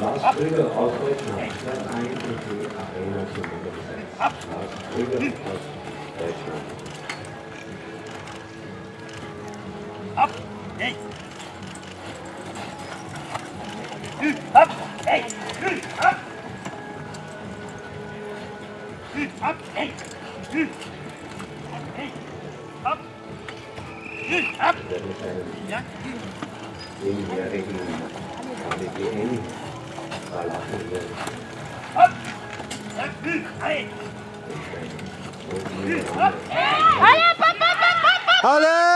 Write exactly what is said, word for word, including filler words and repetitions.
Lars Krüger aus Deutschland, Platz eins in die Arena zu besetzen. Lars Krüger aus Deutschland. Ab! Hey! Ab! Hey! Ab! Ab! Hey! Hey! Ab! Ab! Der mit seinem Ja? zehnjährigen K D G N verlassen wird. Ab! Hey! Und seine Ab! Alle!